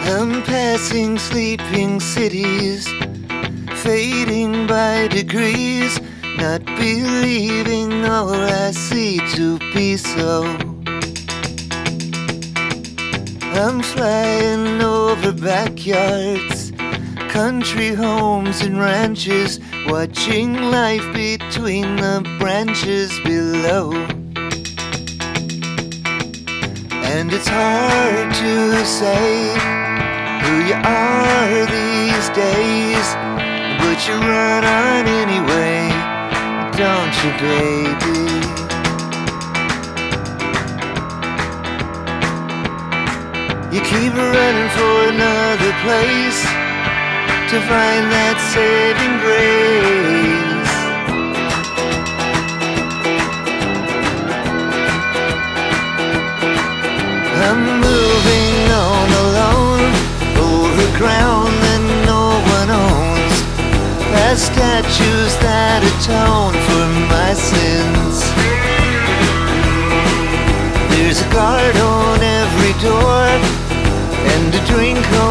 I'm passing sleeping cities, fading by degrees, not believing all I see to be so. I'm flying over backyards, country homes and ranches, watching life between the branches below. And it's hard to say who you are these days, but you run on anyway, don't you, baby? You keep running for another place to find that saving grace. I'm moving on alone, over ground that no one owns, past statues that atone for my sins. There's a guard on every door, and a drink on